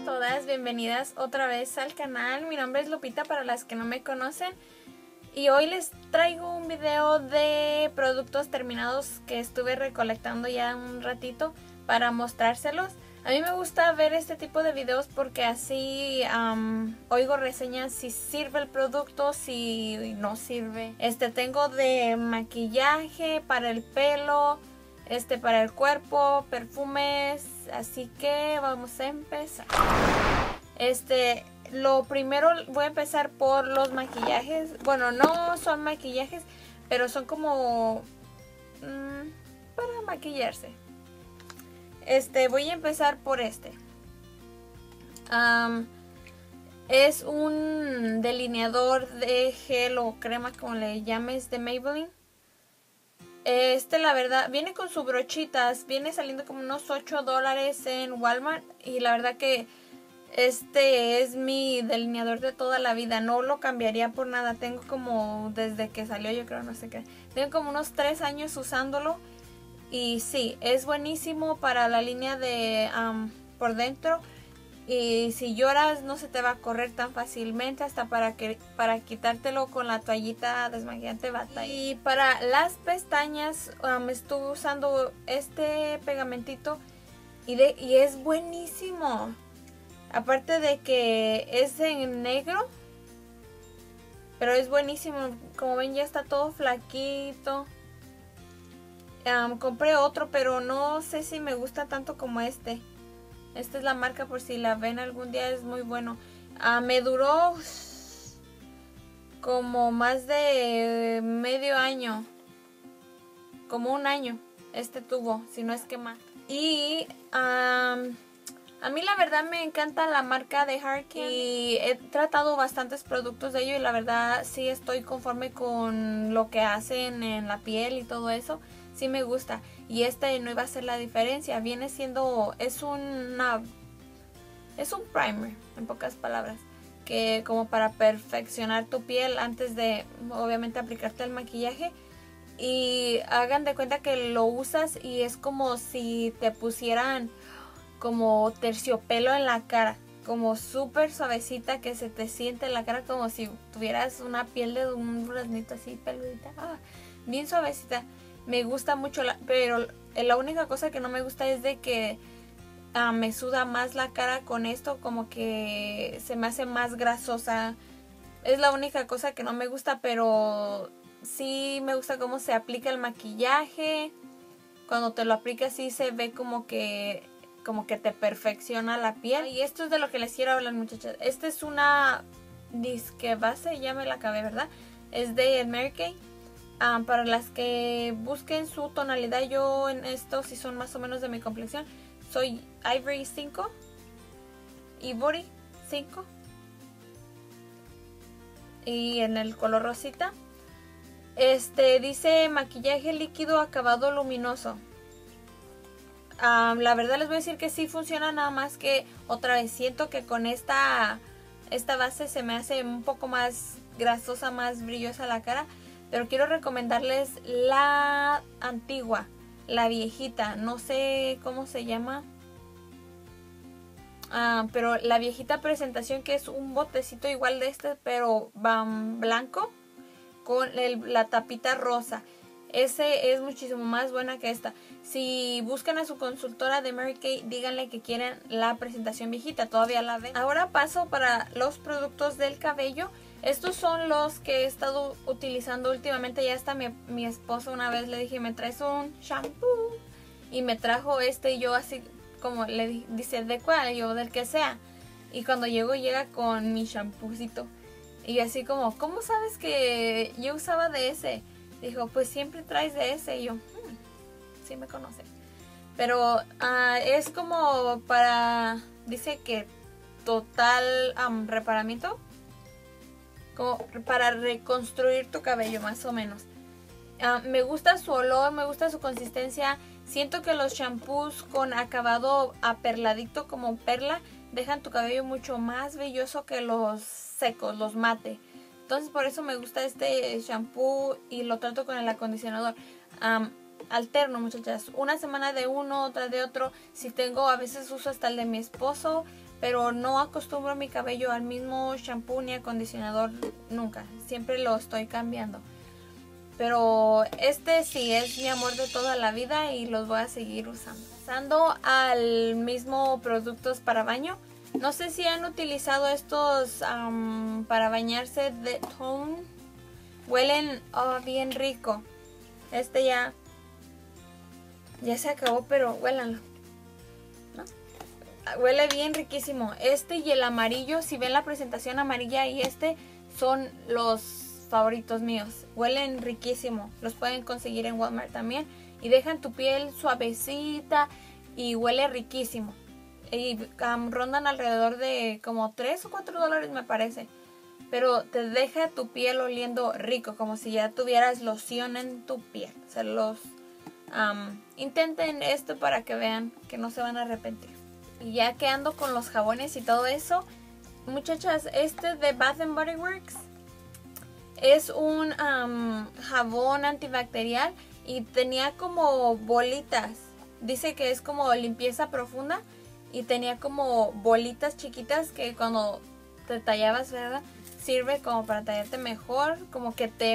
todas, bienvenidas otra vez al canal. Mi nombre es Lupita para las que no me conocen. Y hoy les traigo un video de productos terminados que estuve recolectando ya un ratito para mostrárselos. A mí me gusta ver este tipo de videos porque así oigo reseñas si sirve el producto, si no sirve. Tengo de maquillaje, para el pelo, para el cuerpo, perfumes, así que vamos a empezar. Lo primero voy a empezar por los maquillajes. Bueno, no son maquillajes, pero son como para maquillarse. Voy a empezar por es un delineador de gel o crema, como le llames, de Maybelline. La verdad, viene con sus brochitas. Viene saliendo como unos $8 en Walmart. Y la verdad que es mi delineador de toda la vida. No lo cambiaría por nada. Tengo como, desde que salió, yo creo, no sé qué. Tengo como unos 3 años usándolo. Y sí, es buenísimo para la línea de por dentro. Y si lloras no se te va a correr tan fácilmente. Hasta para quitártelo con la toallita desmaquillante bata. Y para las pestañas estuve usando este pegamentito. Y es buenísimo. Aparte de que es en negro. Pero es buenísimo. Como ven, ya está todo flaquito. Compré otro, pero no sé si me gusta tanto como este. Esta es la marca, por si la ven algún día, es muy bueno. Me duró como más de medio año. Como un año. Tuvo, si no es que más. Y a mí la verdad me encanta la marca de Hard Candy. Y he tratado bastantes productos de ellos y la verdad sí estoy conforme con lo que hacen en la piel y todo eso. Sí me gusta. Y no iba a ser la diferencia. Viene siendo, es un primer, en pocas palabras. Que como para perfeccionar tu piel antes de, obviamente, aplicarte el maquillaje. Y hagan de cuenta que lo usas y es como si te pusieran como terciopelo en la cara. Como súper suavecita, que se te siente en la cara como si tuvieras una piel de un duraznito así peludita. Bien suavecita. Me gusta mucho, pero la única cosa que no me gusta es de que me suda más la cara con esto, como que se me hace más grasosa. Es la única cosa que no me gusta, pero sí me gusta cómo se aplica el maquillaje. Cuando te lo aplicas sí se ve como que te perfecciona la piel. Y esto es de lo que les quiero hablar, muchachas. Es una disque base, ya me la acabé, ¿verdad? Es de Mary Kay. Para las que busquen su tonalidad, yo en esto, si son más o menos de mi complexión, soy Ivory 5, Ivory 5, y en el color rosita. Dice maquillaje líquido acabado luminoso. La verdad les voy a decir que sí funciona, nada más que otra vez siento que con esta base se me hace un poco más grasosa, más brillosa la cara. Pero quiero recomendarles la antigua, la viejita, no sé cómo se llama. Pero la viejita presentación, que es un botecito igual de pero blanco con la tapita rosa. Ese es muchísimo más buena que esta. Si buscan a su consultora de Mary Kay, díganle que quieren la presentación viejita, todavía la ven. Ahora paso para los productos del cabello. Estos son los que he estado utilizando últimamente. Ya hasta mi esposo una vez le dije, ¿me traes un shampoo? Y me trajo y yo así como le dice, ¿de cuál? Yo, del que sea. Y cuando llega con mi shampoocito. Y así como, ¿cómo sabes que yo usaba de ese? Dijo, pues siempre traes de ese. Y yo, sí me conoce. Pero es como para, dice que total reparamiento. Como para reconstruir tu cabello, más o menos. Me gusta su olor, me gusta su consistencia. Siento que los shampoos con acabado aperladito como perla dejan tu cabello mucho más brilloso que los secos, los mate. Entonces por eso me gusta este shampoo y lo trato con el acondicionador. Alterno, muchachas. Una semana de uno, otra de otro. Si tengo, a veces uso hasta el de mi esposo. pero no acostumbro mi cabello al mismo shampoo ni acondicionador nunca. Siempre lo estoy cambiando. Pero este sí es mi amor de toda la vida y los voy a seguir usando. Pasando al mismo productos para baño. No sé si han utilizado estos para bañarse de Tone. Huelen bien rico. Este ya se acabó, pero huélanlo. ¿No? Huele bien riquísimo. Este y el amarillo, si ven la presentación amarilla y este son los favoritos míos. Huelen riquísimo. Los pueden conseguir en Walmart también. Y dejan tu piel suavecita y huele riquísimo. Y rondan alrededor de como $3 o $4 me parece. Pero te deja tu piel oliendo rico, como si ya tuvieras loción en tu piel. O sea, intenten esto para que vean que no se van a arrepentir. Y ya que ando con los jabones y todo eso, muchachas, este de Bath and Body Works es un jabón antibacterial y tenía como bolitas. Dice que es como limpieza profunda y tenía como bolitas chiquitas que cuando te tallabas, ¿verdad? Sirve como para tallarte mejor, como que te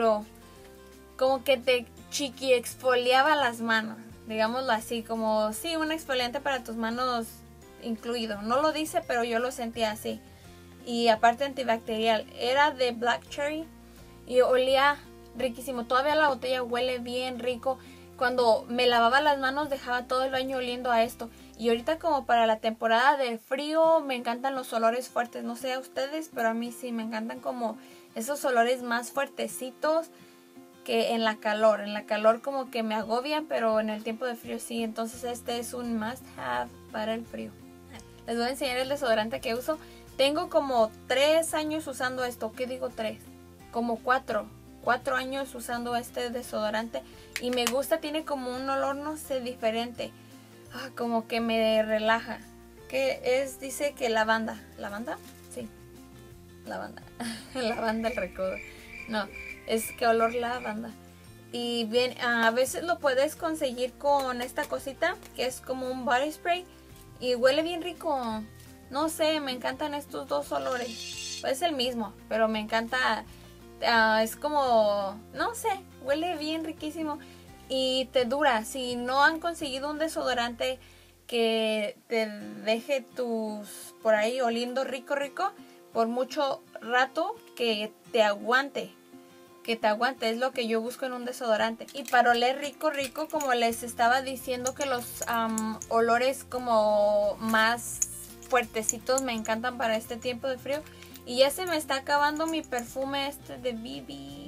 chiqui exfoliaba las manos, digámoslo así, como sí, un exfoliante para tus manos incluido. No lo dice, pero yo lo sentía así. Y aparte antibacterial, era de Black Cherry y olía riquísimo. Todavía la botella huele bien rico. Cuando me lavaba las manos dejaba todo el baño oliendo a esto. Y ahorita como para la temporada de frío me encantan los olores fuertes. No sé a ustedes, pero a mí sí me encantan como esos olores más fuertecitos que en la calor. En la calor como que me agobian, pero en el tiempo de frío sí. Entonces este es un must have para el frío. Les voy a enseñar el desodorante que uso. Tengo como 3 años usando esto. ¿Qué digo 3? Como 4 años usando este desodorante. Y me gusta, tiene como un olor, no sé, diferente. Como que me relaja. ¿Qué es? Dice que lavanda. ¿Lavanda? Sí. Lavanda. Lavanda el recodo. No, es que olor lavanda. Y bien, a veces lo puedes conseguir con esta cosita que es como un body spray. Y huele bien rico. No sé, me encantan estos dos olores. Es el mismo, pero me encanta. Es como, no sé, huele bien riquísimo. Y te dura. Si no han conseguido un desodorante que te deje por ahí oliendo rico, por mucho rato, que te aguante. Es lo que yo busco en un desodorante. Y para oler rico, como les estaba diciendo, que los olores como más fuertecitos me encantan para este tiempo de frío. Y ya se me está acabando mi perfume este de BB.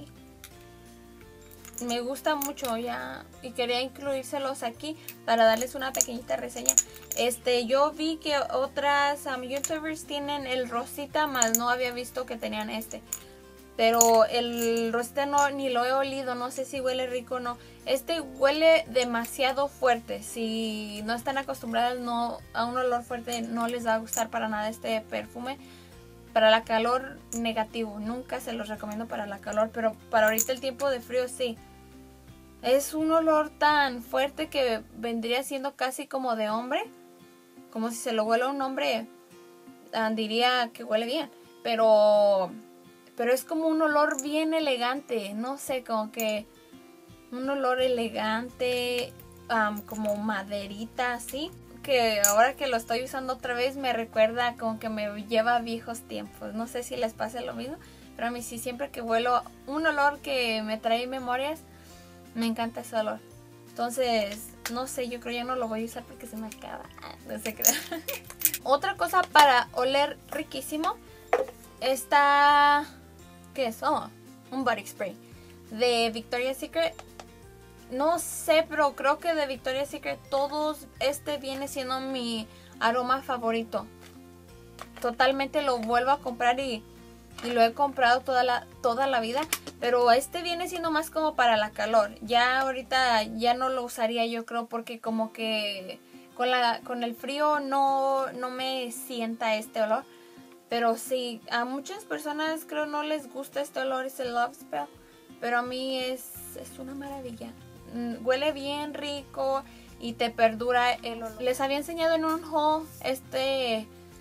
Me gusta mucho ya y quería incluírselos aquí para darles una pequeñita reseña. Yo vi que otras youtubers tienen el rosita, más no había visto que tenían este. Pero el rosita no, ni lo he olido, no sé si huele rico o no. Este huele demasiado fuerte. Si no están acostumbradas a un olor fuerte, no les va a gustar para nada este perfume. Para la calor, negativo. Nunca se los recomiendo para la calor, pero para ahorita el tiempo de frío sí. Es un olor tan fuerte que vendría siendo casi como de hombre. Como si se lo huele a un hombre, diría que huele bien. Pero es como un olor bien elegante. No sé, como que un olor elegante, como maderita así. Que ahora que lo estoy usando otra vez me recuerda, como que me lleva a viejos tiempos. No sé si les pasa lo mismo, pero a mí sí, siempre que huelo un olor que me trae memorias, me encanta ese olor. Entonces, no sé, yo creo ya no lo voy a usar porque se me acaba. No sé qué. Otra cosa para oler riquísimo, esta, ¿qué es? Un body spray de Victoria's Secret. No sé, pero creo que de Victoria's Secret viene siendo mi aroma favorito. Totalmente lo vuelvo a comprar y lo he comprado toda la vida. Pero viene siendo más como para la calor. Ya ahorita ya no lo usaría, yo creo, porque como que con el frío no me sienta este olor. Pero sí, a muchas personas creo no les gusta este olor, es el Love Spell. Pero a mí es una maravilla. Huele bien rico y te perdura el olor. Les había enseñado en un haul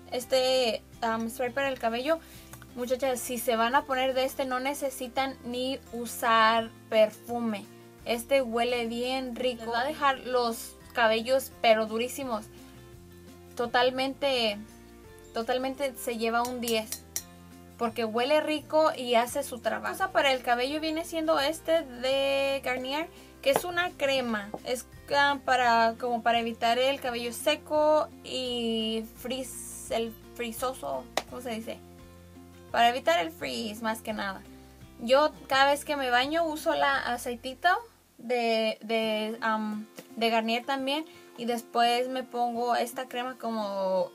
spray para el cabello. Muchachas, si se van a poner de no necesitan ni usar perfume. Huele bien rico. Les va a dejar los cabellos pero durísimos. Totalmente se lleva un 10. Porque huele rico y hace su trabajo. La cosa para el cabello viene siendo de Garnier, que es una crema. Es como para evitar el cabello seco y el frisoso, ¿cómo se dice? Para evitar el frizz más que nada. Yo cada vez que me baño uso la aceitito de Garnier también. Y después me pongo esta crema como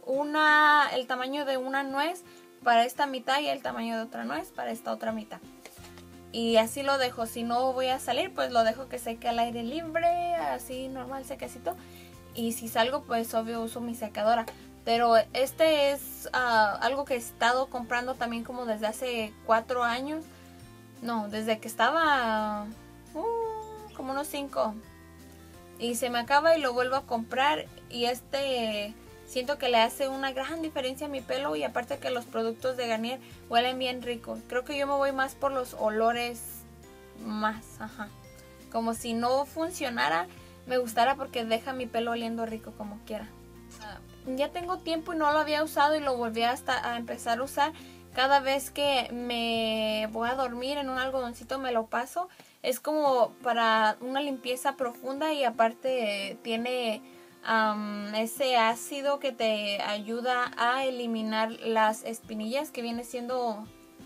el tamaño de una nuez para esta mitad y el tamaño de otra nuez para esta otra mitad. Y así lo dejo. Si no voy a salir, pues lo dejo que seque al aire libre, así normal, sequecito. Y si salgo, pues obvio uso mi secadora. Pero es algo que he estado comprando también como desde hace 4 años. No, desde que estaba como unos 5. Y se me acaba y lo vuelvo a comprar. Y siento que le hace una gran diferencia a mi pelo. Y aparte que los productos de Garnier huelen bien rico. Creo que yo me voy más por los olores más. Ajá. Como si no funcionara, me gustara porque deja mi pelo oliendo rico como quiera. Ya tengo tiempo y no lo había usado y lo volví a empezar a usar. Cada vez que me voy a dormir en un algodoncito me lo paso. Es como para una limpieza profunda y aparte tiene ese ácido que te ayuda a eliminar las espinillas, que viene siendo...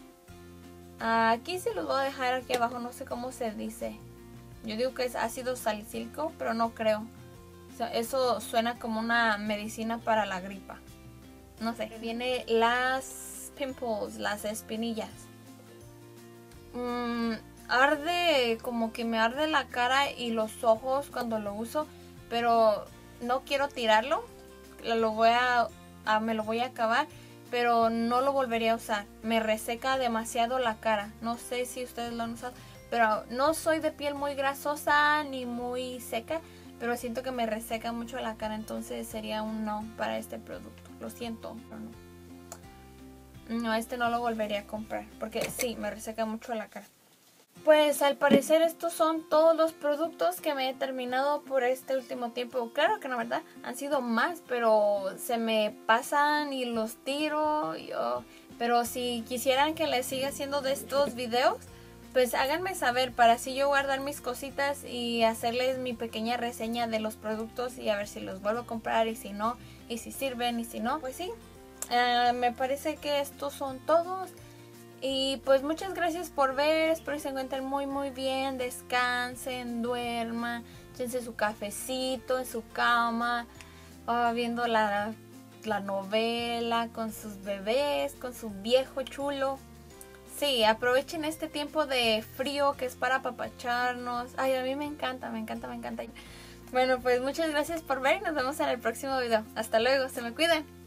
aquí se los voy a dejar aquí abajo, no sé cómo se dice. Yo digo que es ácido salicílico, pero no creo. O sea, eso suena como una medicina para la gripa. No sé. Viene las pimples, las espinillas. Arde, como que me arde la cara y los ojos cuando lo uso, pero no quiero tirarlo. Me lo voy a acabar, pero no lo volvería a usar. Me reseca demasiado la cara. No sé si ustedes lo han usado, pero no soy de piel muy grasosa ni muy seca, pero siento que me reseca mucho la cara, entonces sería un no para este producto. Lo siento, pero no. No, no lo volvería a comprar, porque sí, me reseca mucho la cara. Pues al parecer estos son todos los productos que me he terminado por este último tiempo. Claro que no, ¿verdad? Han sido más, pero se me pasan y los tiro. Pero si quisieran que les siga haciendo de estos videos, pues háganme saber para así yo guardar mis cositas y hacerles mi pequeña reseña de los productos y a ver si los vuelvo a comprar y si no, y si sirven y si no, pues sí. Me parece que estos son todos. Y pues muchas gracias por ver, espero que se encuentren muy muy bien, descansen, duerman, échense su cafecito en su cama, viendo la novela con sus bebés, con su viejo chulo. Sí, aprovechen este tiempo de frío que es para apapacharnos. Ay, a mí me encanta, me encanta, me encanta. Bueno, pues muchas gracias por ver y nos vemos en el próximo video. Hasta luego, se me cuidan.